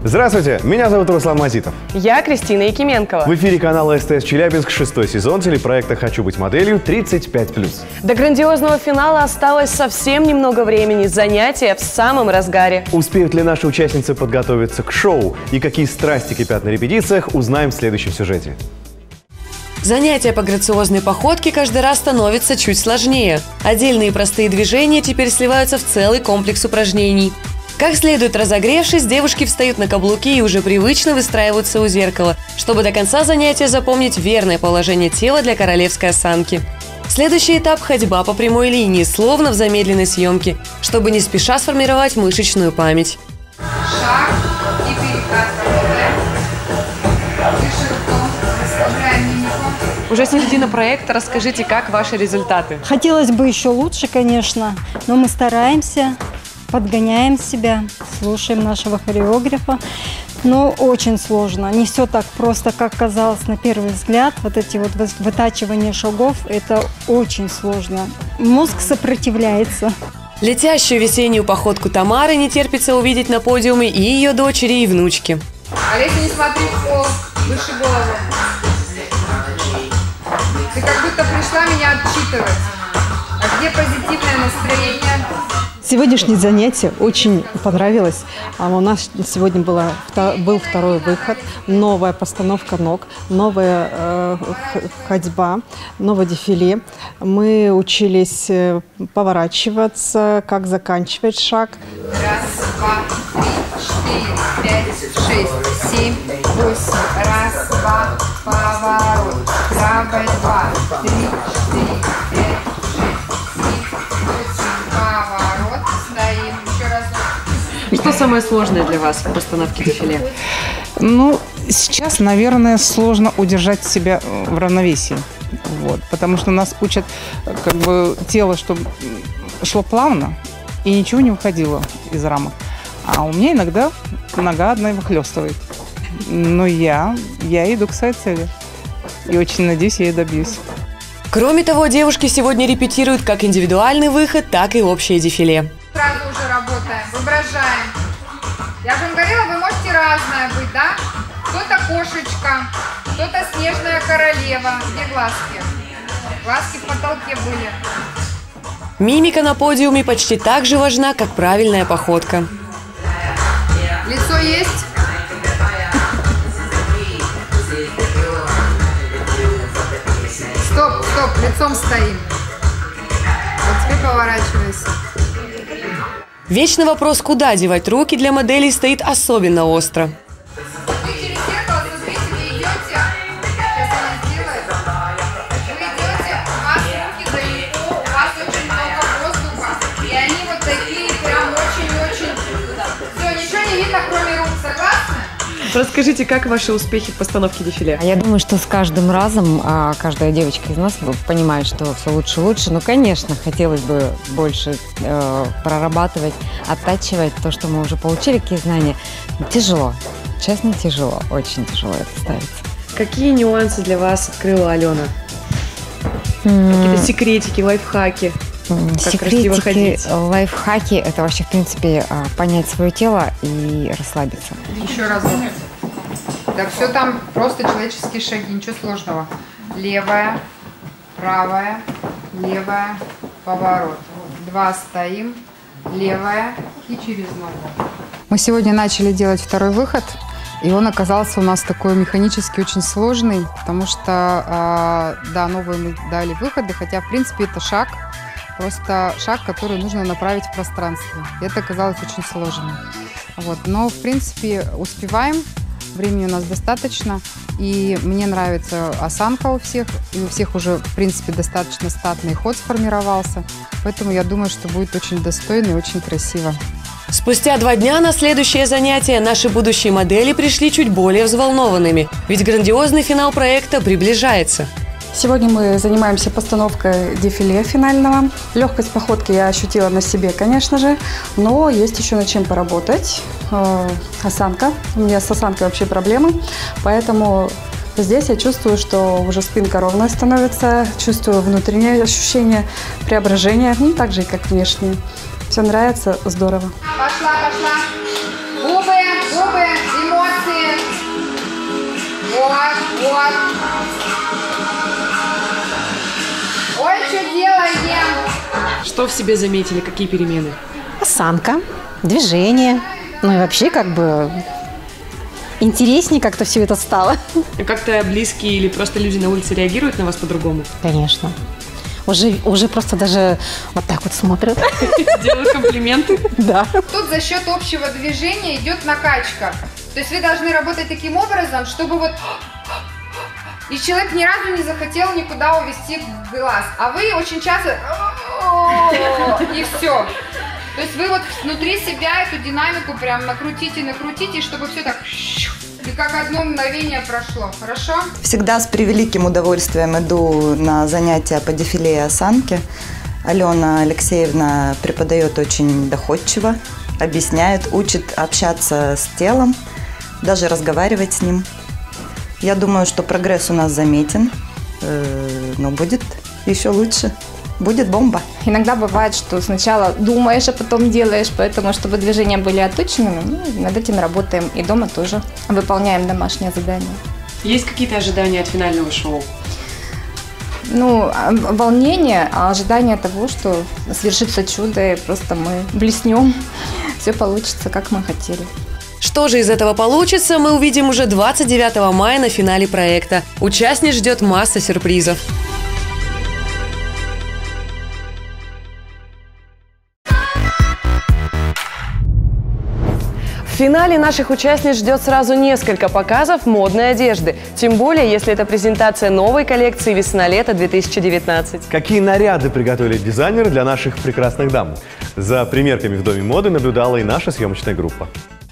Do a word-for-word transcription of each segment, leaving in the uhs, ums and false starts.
Здравствуйте, меня зовут Руслан Мазитов. Я Кристина Якименкова. В эфире канала СТС Челябинск, шестой сезон телепроекта «Хочу быть моделью» тридцать пять плюс. До грандиозного финала осталось совсем немного времени, занятия в самом разгаре. Успеют ли наши участницы подготовиться к шоу и какие страсти кипят на репетициях, узнаем в следующем сюжете. Занятия по грациозной походке каждый раз становятся чуть сложнее. Отдельные простые движения теперь сливаются в целый комплекс упражнений. Как следует разогревшись, девушки встают на каблуки и уже привычно выстраиваются у зеркала, чтобы до конца занятия запомнить верное положение тела для королевской осанки. Следующий этап – ходьба по прямой линии, словно в замедленной съемке, чтобы не спеша сформировать мышечную память. Шаг и перекат работаем. Дышим ртом, расслабляем мимику. Уже середина проекта, расскажите, как ваши результаты? Хотелось бы еще лучше, конечно, но мы стараемся, подгоняем себя, слушаем нашего хореографа. Но очень сложно. Не все так просто, как казалось на первый взгляд. Вот эти вот вытачивания шагов – это очень сложно. Мозг сопротивляется. Летящую весеннюю походку Тамары не терпится увидеть на подиуме и ее дочери, и внучки. Олеся, не смотри в пол, выше голову. Ты как будто пришла меня отчитывать. А где позитивное настроение? Сегодняшнее занятие очень понравилось. У нас сегодня было, был второй выход, новая постановка ног, новая э, ходьба, новое дефиле. Мы учились поворачиваться, как заканчивать шаг. Раз, два, три, четыре, пять, шесть, семь, восемь. Раз, два, поворот. Правая, два, три, четыре, пять, шесть, семь, восемь. Поворот. Стоим. Еще раз. Что самое сложное для вас в постановке дефиле? Ну, сейчас, наверное, сложно удержать себя в равновесии. Вот, потому что нас учат как бы тело, чтобы шло плавно и ничего не выходило из рамок. А у меня иногда нога одна выхлестывает. Но я, я иду к своей цели. И очень надеюсь, я ее добьюсь. Кроме того, девушки сегодня репетируют как индивидуальный выход, так и общее дефиле. Сразу уже работаем, воображаем. Я же вам говорила, вы можете разное быть, да? Кто-то кошечка, кто-то снежная королева. Где глазки? Глазки в потолке были. Мимика на подиуме почти так же важна, как правильная походка. Лицо есть? Стоп, стоп, лицом стоим. Вот теперь поворачивайся. Вечный вопрос, куда девать руки, для моделей стоит особенно остро. Вы через зеркало смотрите, вы идете. Сейчас она сделает. Вы идете, у вас руки далеко, у вас очень много воздуха. И они вот такие прям очень-очень... Все, ничего не видно, кроме рук. Согласны? Расскажите, как ваши успехи в постановке дефиле? Я думаю, что с каждым разом а, каждая девочка из нас понимает, что все лучше и лучше. Ну, конечно, хотелось бы больше э, прорабатывать, оттачивать то, что мы уже получили, какие знания. Тяжело, честно, тяжело, очень тяжело это ставится. Какие нюансы для вас открыла Алена? Какие-то секретики, лайфхаки? Как красиво Секретики, ходить? лайфхаки – это вообще, в принципе, понять свое тело и расслабиться. Еще разок. Да все там просто человеческие шаги, ничего сложного. Левая, правая, левая, поворот. Два стоим, левая и через ногу. Мы сегодня начали делать второй выход, и он оказался у нас такой механически очень сложный, потому что, да, новые мы дали выходы, хотя, в принципе, это шаг, просто шаг, который нужно направить в пространстве. И это оказалось очень сложно. Вот. Но, в принципе, успеваем, времени у нас достаточно, и мне нравится осанка у всех, и у всех уже, в принципе, достаточно статный ход сформировался, поэтому я думаю, что будет очень достойно и очень красиво. Спустя два дня на следующее занятие наши будущие модели пришли чуть более взволнованными, ведь грандиозный финал проекта приближается. Сегодня мы занимаемся постановкой дефиле финального. Легкость походки я ощутила на себе, конечно же, но есть еще над чем поработать. Э, осанка. У меня с осанкой вообще проблемы, поэтому здесь я чувствую, что уже спинка ровная становится, чувствую внутреннее ощущение преображения, ну, так же и как внешнее. Все нравится, здорово. Пошла, пошла. Губы, губы, эмоции. Вот, вот. Ой, что делаем? Что в себе заметили? Какие перемены? Осанка, движение. Ну и вообще как бы интереснее как-то все это стало. Как-то близкие или просто люди на улице реагируют на вас по-другому? Конечно. Уже, уже просто даже вот так вот смотрят. Делают комплименты? Да. Тут за счет общего движения идет накачка. То есть вы должны работать таким образом, чтобы вот... И человек ни разу не захотел никуда увести глаз. А вы очень часто... И все. То есть вы вот внутри себя эту динамику прям накрутите, накрутите, чтобы все так... И как одно мгновение прошло. Хорошо? Всегда с превеликим удовольствием иду на занятия по дефиле и осанке. Алена Алексеевна преподает очень доходчиво, объясняет, учит общаться с телом, даже разговаривать с ним. Я думаю, что прогресс у нас заметен, но будет еще лучше. Будет бомба. Иногда бывает, что сначала думаешь, а потом делаешь, поэтому, чтобы движения были отточенными, ну, над этим работаем и дома тоже выполняем домашнее задание. Есть какие-то ожидания от финального шоу? Ну, волнение, а ожидание того, что свершится чудо, и просто мы блеснем, все получится, как мы хотели. Что же из этого получится, мы увидим уже двадцать девятого мая на финале проекта. Участниц ждет масса сюрпризов. В финале наших участниц ждет сразу несколько показов модной одежды. Тем более, если это презентация новой коллекции «Весна-лето две тысячи девятнадцать». Какие наряды приготовили дизайнеры для наших прекрасных дам? За примерками в Доме моды наблюдала и наша съемочная группа.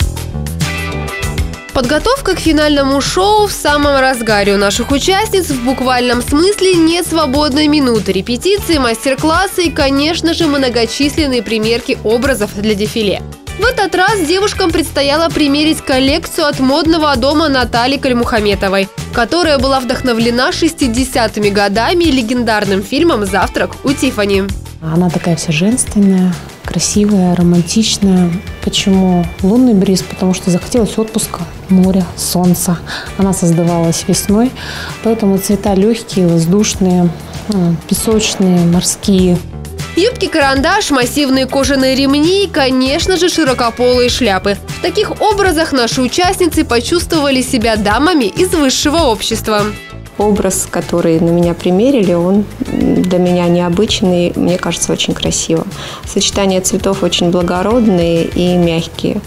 Подготовка к финальному шоу в самом разгаре. У наших участниц в буквальном смысле нет свободной минуты. Репетиции, мастер-классы и, конечно же, многочисленные примерки образов для дефиле. В этот раз девушкам предстояло примерить коллекцию от модного дома Натальи Кальмухаметовой, которая была вдохновлена шестидесятыми годами и легендарным фильмом «Завтрак у Тиффани». Она такая вся женственная, красивая, романтичная. Почему лунный бриз? Потому что захотелось отпуска, моря, солнца. Она создавалась весной, поэтому цвета легкие, воздушные, песочные, морские. Юбки-карандаш, массивные кожаные ремни и, конечно же, широкополые шляпы. В таких образах наши участницы почувствовали себя дамами из высшего общества. Образ, который на меня примерили, он для меня необычный, мне кажется, очень красиво. Сочетание цветов очень благородные и мягкие.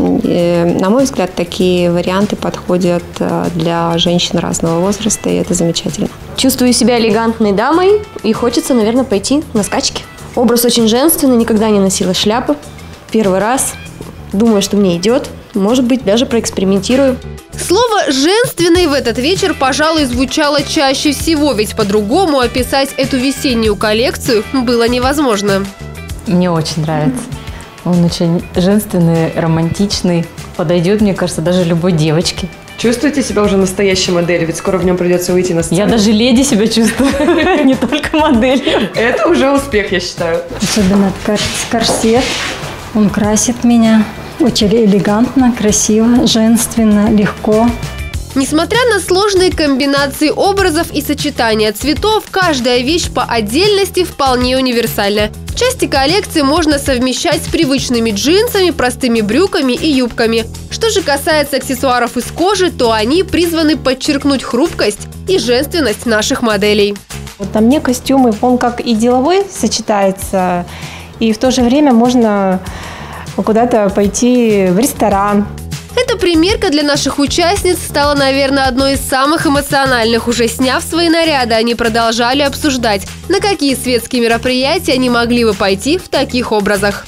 На мой взгляд, такие варианты подходят для женщин разного возраста, и это замечательно. Чувствую себя элегантной дамой и хочется, наверное, пойти на скачки. Образ очень женственный, никогда не носила шляпы. Первый раз. Думаю, что мне идет. Может быть, даже проэкспериментирую. Слово «женственный» в этот вечер, пожалуй, звучало чаще всего, ведь по-другому описать эту весеннюю коллекцию было невозможно. Мне очень нравится. Он очень женственный, романтичный. Подойдет, мне кажется, даже любой девочке. Чувствуете себя уже настоящей моделью? Ведь скоро в нем придется выйти на сцену. Я даже леди себя чувствую, не только моделью. Это уже успех, я считаю. Особенно корсет. Он красит меня. Очень элегантно, красиво, женственно, легко. Несмотря на сложные комбинации образов и сочетания цветов, каждая вещь по отдельности вполне универсальна. Части коллекции можно совмещать с привычными джинсами, простыми брюками и юбками. Что же касается аксессуаров из кожи, то они призваны подчеркнуть хрупкость и женственность наших моделей. Вот на мне костюмы, он как и деловой сочетается, и в то же время можно куда-то пойти в ресторан. Эта примерка для наших участниц стала, наверное, одной из самых эмоциональных. Уже сняв свои наряды, они продолжали обсуждать, на какие светские мероприятия они могли бы пойти в таких образах.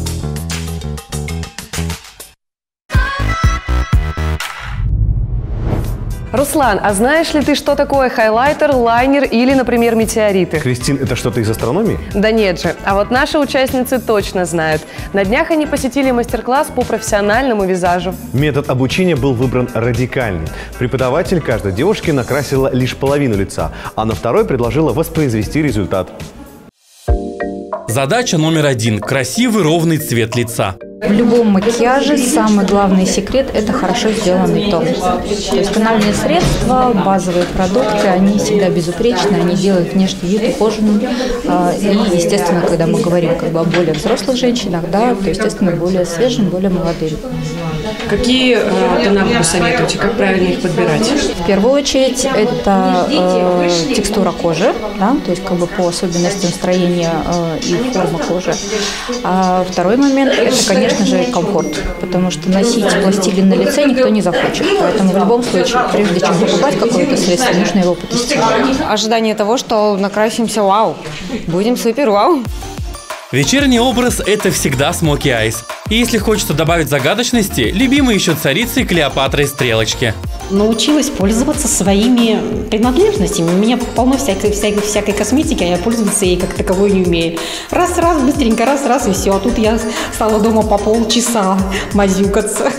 Руслан, а знаешь ли ты, что такое хайлайтер, лайнер или, например, метеориты? Кристин, это что-то из астрономии? Да нет же. А вот наши участницы точно знают. На днях они посетили мастер-класс по профессиональному визажу. Метод обучения был выбран радикальный. Преподаватель каждой девушки накрасила лишь половину лица, а на второй предложила воспроизвести результат. Задача номер один – красивый ровный цвет лица. В любом макияже самый главный секрет – это хорошо сделанный тон. То есть тональные средства, базовые продукты, они всегда безупречны, они делают внешний вид ухоженным. И, естественно, когда мы говорим как бы о более взрослых женщинах, да, то, естественно, более свежим, более молодым. Какие э, тона вы посоветуете, как правильно их подбирать? В первую очередь это э, текстура кожи, да, то есть как бы по особенностям строения э, и формы кожи. А второй момент – это, конечно же, комфорт, потому что носить пластилин на лице никто не захочет. Поэтому в любом случае, прежде чем покупать какое-то средство, нужно его потестировать. Ожидание того, что накрасимся вау, будем супер вау. Вечерний образ – это всегда смоки айс. И если хочется добавить загадочности, любимые еще царицы Клеопатры Стрелочки. Научилась пользоваться своими принадлежностями. У меня полно всякой, всякой, всякой косметики, а я пользоваться ей как таковой не умею. Раз-раз, быстренько, раз-раз, и все. А тут я стала дома по полчаса мазюкаться.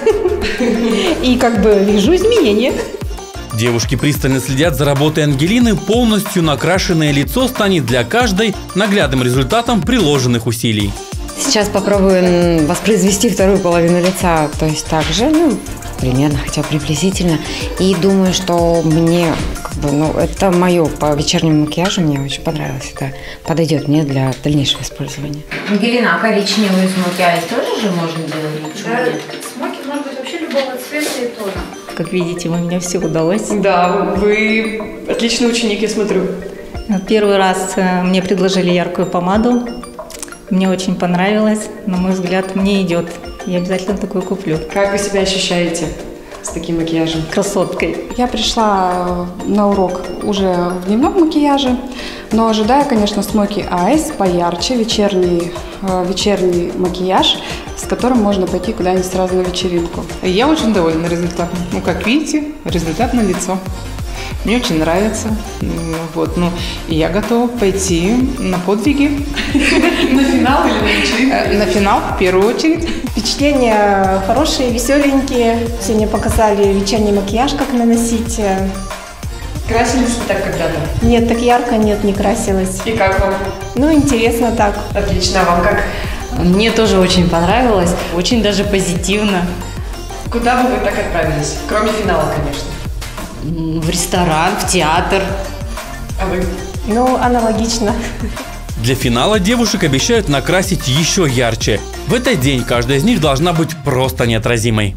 И как бы вижу изменения. Девушки пристально следят за работой Ангелины. Полностью накрашенное лицо станет для каждой наглядным результатом приложенных усилий. Сейчас попробуем воспроизвести вторую половину лица, то есть так же, ну, примерно, хотя приблизительно. И думаю, что мне, как бы, ну, это мое по вечернему макияжу, мне очень понравилось. Это подойдет мне для дальнейшего использования. Ангелина, а коричневую смоки айс тоже же можно делать? Да, смоки может быть вообще любого цвета и тона. Как видите, у меня все удалось. Да, вы отличный ученик, я смотрю. Первый раз мне предложили яркую помаду. Мне очень понравилось. На мой взгляд, мне идет. Я обязательно такую куплю. Как вы себя ощущаете с таким макияжем? Красоткой. Я пришла на урок уже в дневном макияже, но ожидаю, конечно, смоки айс поярче, вечерний, вечерний макияж, с которым можно пойти куда-нибудь сразу на вечеринку. Я очень довольна результатом. Ну, как видите, результат на лицо. Мне очень нравится. Вот, ну, и я готова пойти на подвиги. На финал или на вечеринку? На финал, в первую очередь. Впечатления хорошие, веселенькие. Сегодня показали вечерний макияж, как наносить. Красились ли так когда-то? Нет, так ярко нет, не красилась. И как вам? Ну, интересно так. Отлично, а вам как? Мне тоже очень понравилось, очень даже позитивно. Куда бы вы так отправились? Кроме финала, конечно. В ресторан, в театр. А вы? Ну, аналогично. Для финала девушек обещают накрасить еще ярче. В этот день каждая из них должна быть просто неотразимой.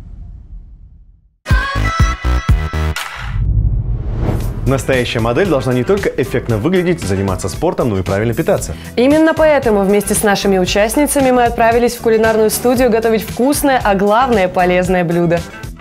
Настоящая модель должна не только эффектно выглядеть, заниматься спортом, но и правильно питаться. Именно поэтому вместе с нашими участницами мы отправились в кулинарную студию готовить вкусное, а главное – полезное блюдо.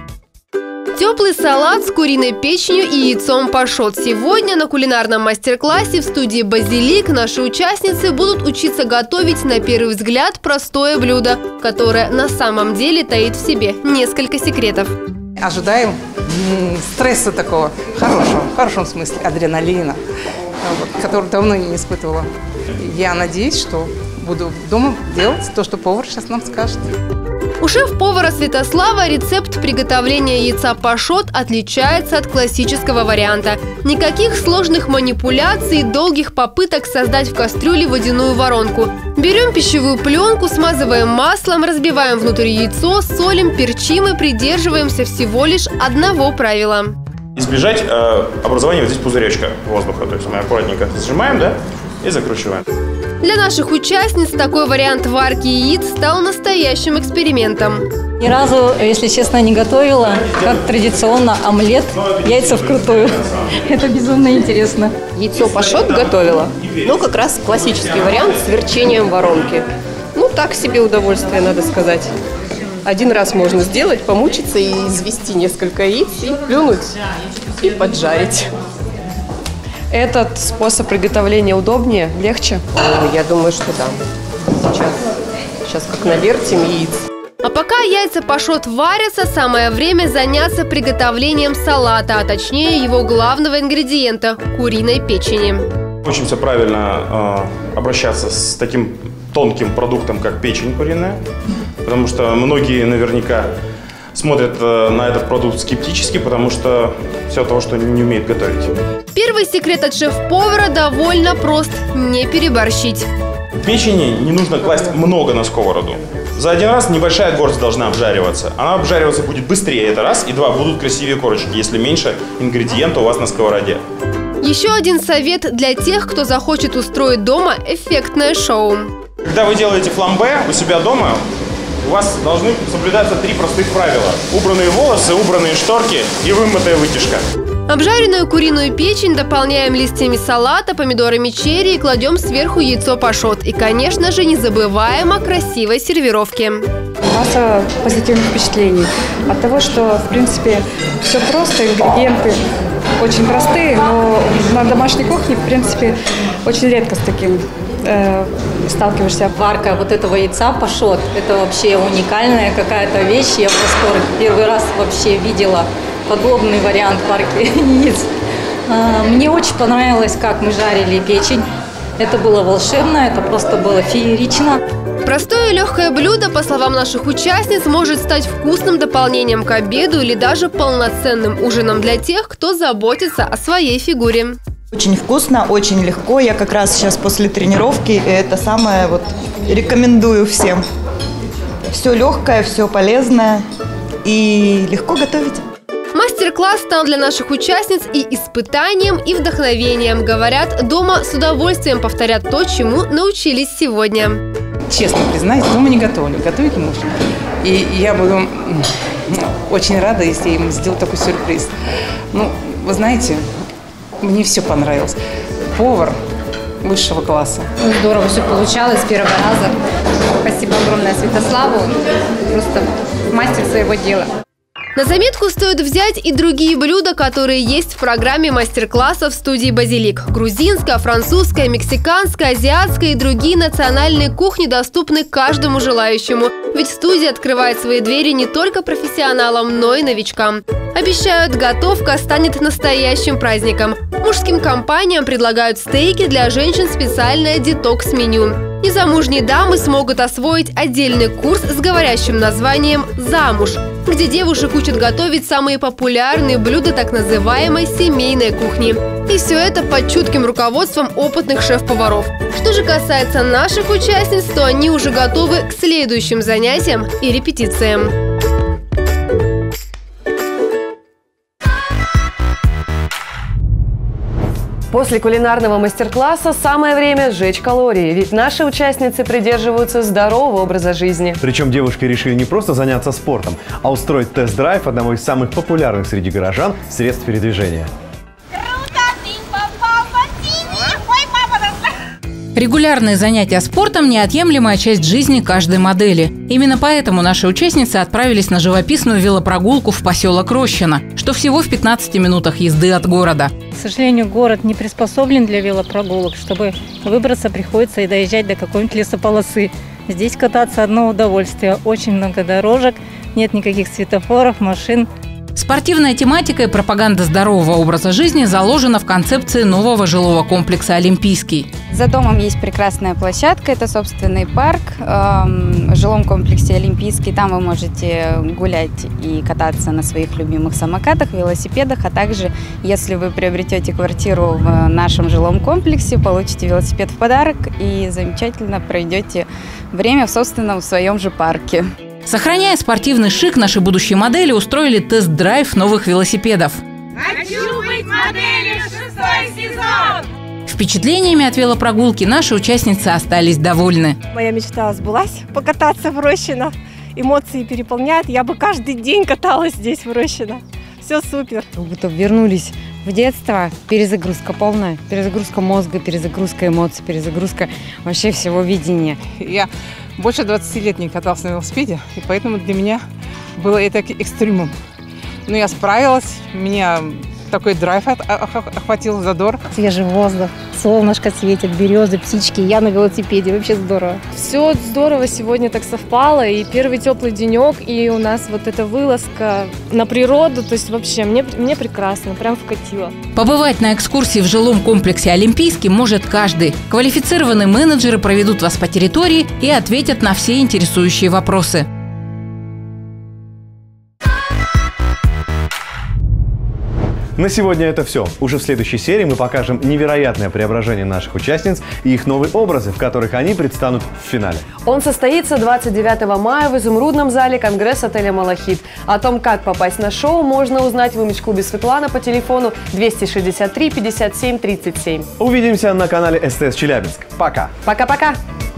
Теплый салат с куриной печенью и яйцом пашот. Сегодня на кулинарном мастер-классе в студии «Базилик» наши участницы будут учиться готовить на первый взгляд простое блюдо, которое на самом деле таит в себе несколько секретов. Ожидаем стресса такого, хорошего, в хорошем смысле, адреналина, вот, который давно не испытывала. Я надеюсь, что буду дома делать то, что повар сейчас нам скажет. У шеф-повара Святослава рецепт приготовления яйца пашот отличается от классического варианта. Никаких сложных манипуляций и долгих попыток создать в кастрюле водяную воронку. Берем пищевую пленку, смазываем маслом, разбиваем внутрь яйцо, солим, перчим и придерживаемся всего лишь одного правила. Избежать э, образования вот здесь пузыречка воздуха. То есть мы аккуратненько сжимаем, да, и закручиваем. Для наших участниц такой вариант варки яиц стал настоящим экспериментом. Ни разу, если честно, не готовила, как традиционно, омлет, яйца вкрутую. Это безумно интересно. Яйцо пашот готовила, ну как раз классический вариант с верчением воронки. Ну так себе удовольствие, надо сказать. Один раз можно сделать, помучиться и извести несколько яиц, и плюнуть, и поджарить. Этот способ приготовления удобнее, легче? О, я думаю, что да. Сейчас, сейчас как навертим яиц. А пока яйца пашот варятся, самое время заняться приготовлением салата, а точнее его главного ингредиента – куриной печени. Учимся правильно э, обращаться с таким тонким продуктом, как печень куриная, потому что многие наверняка смотрят э, на этот продукт скептически, потому что все того, что не умеют готовить. Первый секрет от шеф-повара довольно прост – не переборщить. печени не нужно класть много на сковороду. За один раз небольшая горсть должна обжариваться. Она обжариваться будет быстрее, это раз. И два, будут красивее корочки, если меньше ингредиента у вас на сковороде. Еще один совет для тех, кто захочет устроить дома эффектное шоу. Когда вы делаете фламбе у себя дома, у вас должны соблюдаться три простых правила. Убранные волосы, убранные шторки и вымытая вытяжка. Обжаренную куриную печень дополняем листьями салата, помидорами черри и кладем сверху яйцо пашот. И, конечно же, не забываем о красивой сервировке. Масса позитивных впечатлений от того, что, в принципе, все просто, ингредиенты очень простые, но на домашней кухне, в принципе, очень редко с таким э, сталкиваешься. Варка вот этого яйца пашот – это вообще уникальная какая-то вещь. Я в восторге. Первый раз вообще видела подобный вариант варки яиц. Мне очень понравилось, как мы жарили печень. Это было волшебно, это просто было феерично. Простое и легкое блюдо, по словам наших участниц, может стать вкусным дополнением к обеду или даже полноценным ужином для тех, кто заботится о своей фигуре. Очень вкусно, очень легко. Я как раз сейчас после тренировки, это самое вот рекомендую всем. Все легкое, все полезное и легко готовить. Мастер-класс стал для наших участниц и испытанием, и вдохновением. Говорят, дома с удовольствием повторят то, чему научились сегодня. Честно признаюсь, дома не готовлю. Готовит муж. И я буду очень рада, если я ему сделаю такой сюрприз. Ну, вы знаете, мне все понравилось. Повар высшего класса. Здорово все получалось с первого раза. Спасибо огромное Святославу. Просто мастер своего дела. На заметку стоит взять и другие блюда, которые есть в программе мастер-классов студии «Базилик». Грузинская, французская, мексиканская, азиатская и другие национальные кухни доступны каждому желающему. Ведь студия открывает свои двери не только профессионалам, но и новичкам. Обещают, готовка станет настоящим праздником. Мужским компаниям предлагают стейки, для женщин специальное детокс-меню. Незамужние дамы смогут освоить отдельный курс с говорящим названием «Замуж», где девушек учат готовить самые популярные блюда так называемой семейной кухни. И все это под чутким руководством опытных шеф-поваров. Что же касается наших участниц, то они уже готовы к следующим занятиям и репетициям. После кулинарного мастер-класса самое время сжечь калории, ведь наши участницы придерживаются здорового образа жизни. Причем девушки решили не просто заняться спортом, а устроить тест-драйв одного из самых популярных среди горожан средств передвижения. Регулярные занятия спортом – неотъемлемая часть жизни каждой модели. Именно поэтому наши участницы отправились на живописную велопрогулку в поселок Рощино, что всего в пятнадцати минутах езды от города. К сожалению, город не приспособлен для велопрогулок. Чтобы выбраться, приходится и доезжать до какой-нибудь лесополосы. Здесь кататься одно удовольствие. Очень много дорожек, нет никаких светофоров, машин. Спортивная тематика и пропаганда здорового образа жизни заложена в концепции нового жилого комплекса «Олимпийский». За домом есть прекрасная площадка, это собственный парк в жилом комплексе «Олимпийский». Там вы можете гулять и кататься на своих любимых самокатах, велосипедах, а также, если вы приобретете квартиру в нашем жилом комплексе, получите велосипед в подарок и замечательно проведете время в собственном в своем же парке. Сохраняя спортивный шик, наши будущие модели устроили тест-драйв новых велосипедов. Хочу быть моделью шестой сезон! Впечатлениями от велопрогулки наши участницы остались довольны. Моя мечта сбылась – покататься в Рощино. Эмоции переполняют. Я бы каждый день каталась здесь, в Рощино. Все супер. Как будто вернулись в детство. Перезагрузка полная. Перезагрузка мозга, перезагрузка эмоций, перезагрузка вообще всего видения. Я больше двадцати лет не катался на велосипеде, и поэтому для меня было это экстремум. Но я справилась, меня такой драйв охватил, задор. Свежий воздух, солнышко светит, березы, птички. Я на велосипеде, вообще здорово. Все здорово сегодня так совпало. И первый теплый денек, и у нас вот эта вылазка на природу. То есть вообще мне, мне прекрасно, прям вкатило. Побывать на экскурсии в жилом комплексе «Олимпийский» может каждый. Квалифицированные менеджеры проведут вас по территории и ответят на все интересующие вопросы. На сегодня это все. Уже в следующей серии мы покажем невероятное преображение наших участниц и их новые образы, в которых они предстанут в финале. Он состоится двадцать девятого мая в изумрудном зале Конгресс-отеля «Малахит». О том, как попасть на шоу, можно узнать в имидж-клубе «Светлана» по телефону двести шестьдесят три пятьдесят семь тридцать семь. Увидимся на канале СТС Челябинск. Пока! Пока-пока!